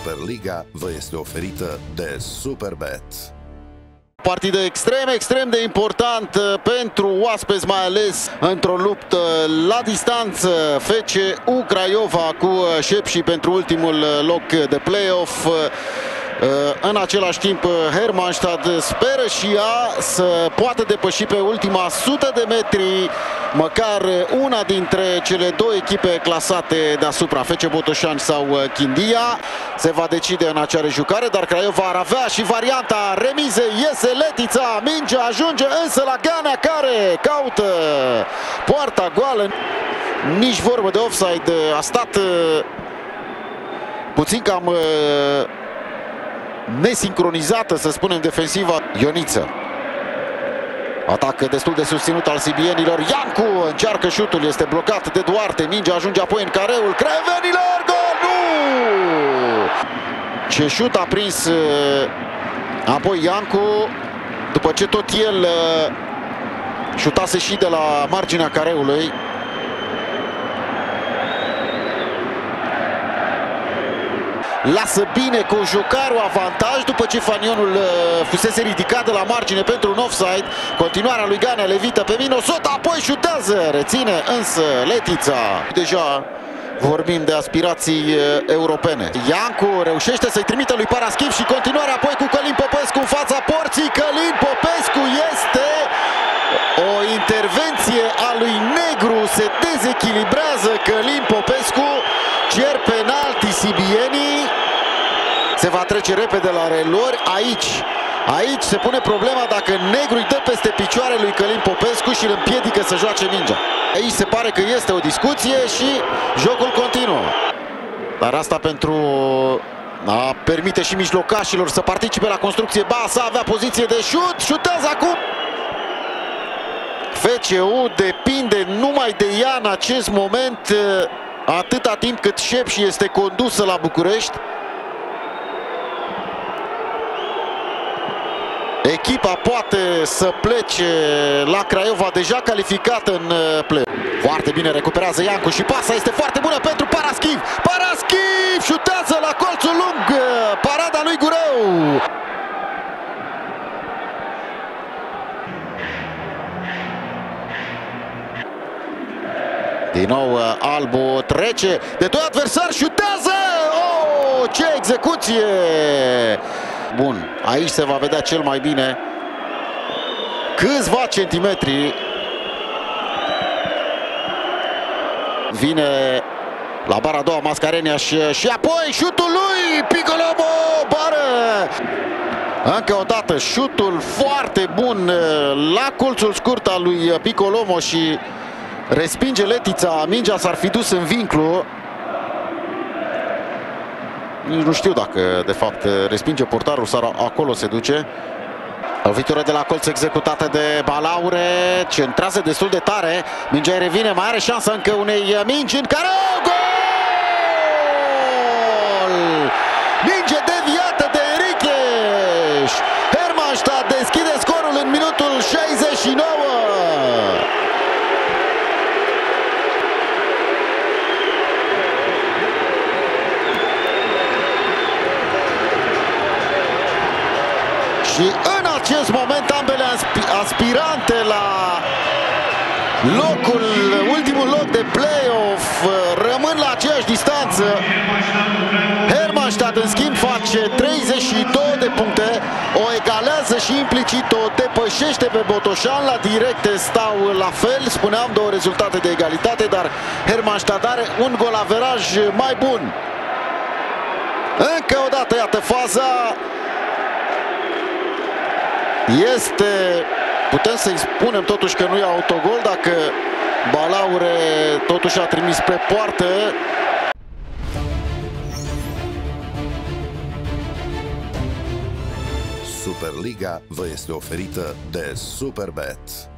Superliga vă este oferită de Superbet. Partidă extrem de important pentru oaspeți, mai ales într-o luptă la distanță. FCU Craiova cu Șepși pentru ultimul loc de play-off. În același timp, Hermannstadt speră și ea să poată depăși pe ultima 100 de metri măcar una dintre cele două echipe clasate deasupra, FC Botoșani sau Chindia. Se va decide în acea rejucare, dar Craiova ar avea și varianta remizei. Iese Letița, mingea ajunge însă la Ganea, care caută poarta goală. Nici vorbă de offside, a stat puțin cam nesincronizată, să spunem, defensiva Ioniță. Atac destul de susținut al sibienilor. Iancu încearcă șutul, este blocat de Duarte. Mingea ajunge apoi în careul craiovenilor. Gol! Nu! Ce șut a prins apoi Iancu, după ce tot el șutase și de la marginea careului. Lasă bine cu Jocaru avantaj după ce fanionul fusese ridicat de la margine pentru un offside. Continuarea lui Ganea, levită pe Minosota, apoi șutează, reține însă Letița. Deja vorbim de aspirații europene. Iancu reușește să-i trimită lui Paraschiv și continuarea apoi cu Călin Popescu în fața porții. Călin Popescu, este o intervenție a lui Negru, se dezechilibrează Călin Popescu, cer penalti sibienii. Se va trece repede la reluări. Aici se pune problema dacă Negru îi dă peste picioare lui Călin Popescu și îl împiedică să joace mingea. Aici se pare că este o discuție și jocul continuă. Dar asta pentru a permite și mijlocașilor să participe la construcție. Basa avea poziție de șut, șutează acum. FCU depinde numai de ea în acest moment, atâta timp cât Șepși este condusă la București. Echipa poate să plece la Craiova, deja calificată în play. Foarte bine recuperează Iancu și pasa este foarte bună pentru Paraschiv. Paraschiv șutează la colțul lung, parada lui Gureu. Din nou Albu trece de doi adversari, șutează! Oh, ce execuție! Bun, aici se va vedea cel mai bine. Câțiva centimetri. Vine la bara a doua Mascarenhas și apoi șutul lui Picolomo, bară! Încă o dată șutul foarte bun la colțul scurt al lui Picolomo și respinge Letița. Mingea s-ar fi dus în vinclu. Nu știu dacă de fapt respinge portarul sau acolo se duce. Lovitură de la colț executată de Balaure, centrează destul de tare. Mingea revine, mai are șansa încă unei mingi în care gol! Minge deviată de Enriquez. Hermannstadt deschide scorul în minutul 69. Și în acest moment ambele aspirante la ultimul loc de play-off rămân la aceeași distanță. Hermannstadt în schimb face 32 de puncte, o egalează și implicit o depășește pe Botoșani. La directe stau la fel, spuneam, două rezultate de egalitate, dar Hermannstadt are un golaveraj mai bun. Încă o dată, iată faza. Este, putem să-i spunem totuși că nu e autogol dacă Balaure totuși a trimis pe poartă. Superliga vă este oferită de Superbet.